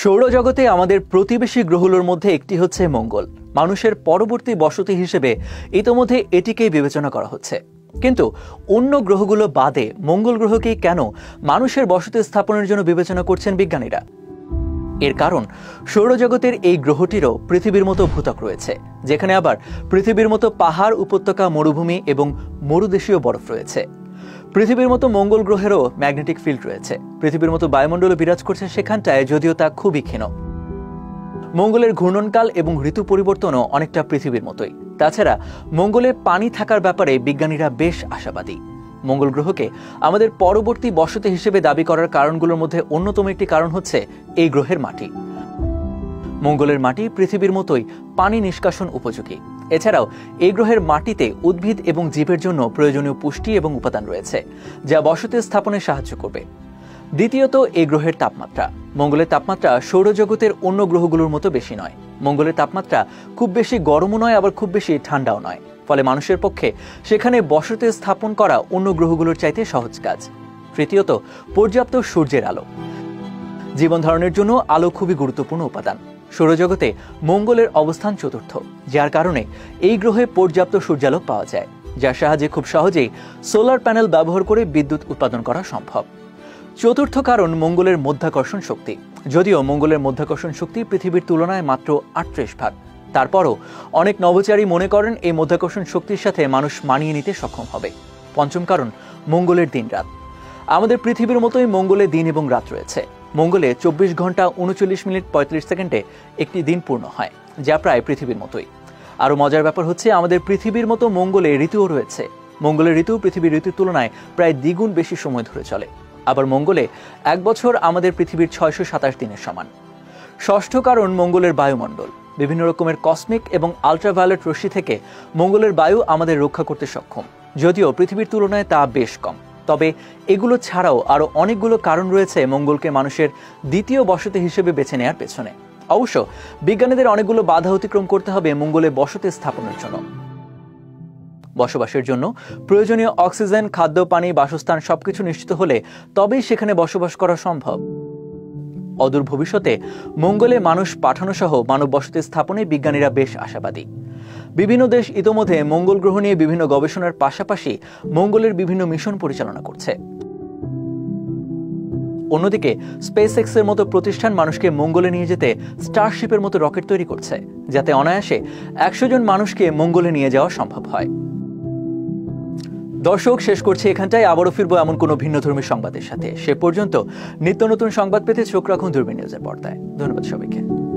সৌরজগতে আমাদের প্রতিবেশী গ্রহগুলোর মধ্যে একটি হচ্ছে মঙ্গল। মানুষের পরবর্তী বসতি হিসেবে ইতোমধ্যে এটিকেই বিবেচনা করা হচ্ছে। কিন্তু অন্য গ্রহগুলো বাদে মঙ্গল গ্রহকেই কেন মানুষের বসতি স্থাপনের জন্য বিবেচনা করছেন বিজ্ঞানীরা? এর কারণ সৌরজগতের এই গ্রহটিরও পৃথিবীর মতো ভূত্বক রয়েছে, যেখানে আবার পৃথিবীর মতো পাহাড়, উপত্যকা, মরুভূমি এবং মরুদেশীয় বরফ রয়েছে। পৃথিবীর মতো মঙ্গল গ্রহেরও ম্যাগনেটিক ফিল্ড রয়েছে। পৃথিবীর মতো বায়ুমণ্ডলও বিরাজ করছে সেখানটায়, যদিও তা খুবই ক্ষীণ। মঙ্গলের ঘূর্ণনকাল এবং ঋতু পরিবর্তনও অনেকটা পৃথিবীর মতোই। তাছাড়া মঙ্গলে পানি থাকার ব্যাপারে বিজ্ঞানীরা বেশ আশাবাদী। মঙ্গল গ্রহকে আমাদের পরবর্তী বসতি হিসেবে দাবি করার কারণগুলোর মধ্যে অন্যতম একটি কারণ হচ্ছে এই গ্রহের মাটি। মঙ্গলের মাটি পৃথিবীর মতোই পানি নিষ্কাশন উপযোগী। এছাড়াও এই গ্রহের মাটিতে উদ্ভিদ এবং জীবের জন্য প্রয়োজনীয় পুষ্টি এবং উপাদান রয়েছে, যা বসতি স্থাপনে সাহায্য করবে। দ্বিতীয়ত, এই গ্রহের তাপমাত্রা। মঙ্গলের তাপমাত্রা সৌরজগতের অন্য গ্রহগুলোর মতো বেশি নয়। মঙ্গলের তাপমাত্রা খুব বেশি গরমও নয়, আবার খুব বেশি ঠান্ডাও নয়। ফলে মানুষের পক্ষে সেখানে বসতি স্থাপন করা অন্য গ্রহগুলোর চাইতে সহজ কাজ। তৃতীয়ত, পর্যাপ্ত সূর্যের আলো। জীবন ধারণের জন্য আলো খুবই গুরুত্বপূর্ণ উপাদান। সৌরজগতে মঙ্গলের অবস্থান চতুর্থ, যার কারণে এই গ্রহে পর্যাপ্ত সূর্যালোক পাওয়া যায়, যার সাহায্যে খুব সহজেই সোলার প্যানেল ব্যবহার করে বিদ্যুৎ উৎপাদন করা সম্ভব। চতুর্থ কারণ মঙ্গলের মধ্যাকর্ষণ শক্তি। যদিও মঙ্গলের মধ্যাকর্ষণ শক্তি পৃথিবীর তুলনায় মাত্র 38 ভাগ, তারপরও অনেক নভোচারী মনে করেন এই মধ্যাকর্ষণ শক্তির সাথে মানুষ মানিয়ে নিতে সক্ষম হবে। পঞ্চম কারণ মঙ্গলের দিন রাত। আমাদের পৃথিবীর মতোই মঙ্গলে দিন এবং রাত রয়েছে। মঙ্গলে 24 ঘন্টা 39 মিনিট 35 সেকেন্ডে একটি দিন পূর্ণ হয়, যা প্রায় পৃথিবীর মতোই। আরও মজার ব্যাপার হচ্ছে, আমাদের পৃথিবীর মতো মঙ্গলে ঋতুও রয়েছে। মঙ্গলের ঋতু পৃথিবীর ঋতুর তুলনায় প্রায় দ্বিগুণ বেশি সময় ধরে চলে। আবার মঙ্গলে এক বছর আমাদের পৃথিবীর 627 দিনের সমান। ষষ্ঠ কারণ মঙ্গলের বায়ুমণ্ডল। বিভিন্ন রকমের কসমিক এবং আলট্রাভায়োলেট রশ্মি থেকে মঙ্গলের বায়ু আমাদের রক্ষা করতে সক্ষম, যদিও পৃথিবীর তুলনায় তা বেশ কম। তবে এগুলো ছাড়াও আরও অনেকগুলো কারণ রয়েছে মঙ্গলকে মানুষের দ্বিতীয় বসতি হিসেবে বেছে নেওয়ার পেছনে। অবশ্য বিজ্ঞানীদের অনেকগুলো বাধা অতিক্রম করতে হবে মঙ্গলে বসতি স্থাপনের জন্য। বসবাসের জন্য প্রয়োজনীয় অক্সিজেন, খাদ্য, পানি, বাসস্থান সবকিছু নিশ্চিত হলে তবেই সেখানে বসবাস করা সম্ভব। অদূর ভবিষ্যতে মঙ্গলে মানুষ পাঠানো সহ মানব বসতি স্থাপনে বিজ্ঞানীরা বেশ আশাবাদী। বিভিন্ন দেশ ইতোমধ্যে মঙ্গল গ্রহ নিয়ে বিভিন্ন গবেষণার পাশাপাশি মঙ্গলের বিভিন্ন মিশন পরিচালনা করছে। অন্যদিকে স্পেসএক্স এর মতো প্রতিষ্ঠান মানুষকে মঙ্গলে নিয়ে যেতে স্টারশিপের মতো রকেট তৈরি করছে, যাতে অনায়াসে 100 জন মানুষকে মঙ্গলে নিয়ে যাওয়া সম্ভব হয়। দর্শক, শেষ করছি এখানটায়। আবারও ফিরবো এমন কোনো ভিন্নধর্মী সংবাদের সাথে। সে পর্যন্ত নিত্য নতুন সংবাদ পেতে চোখ রাখুন দূরবীন নিউজের পর্দায়। ধন্যবাদ সবাইকে।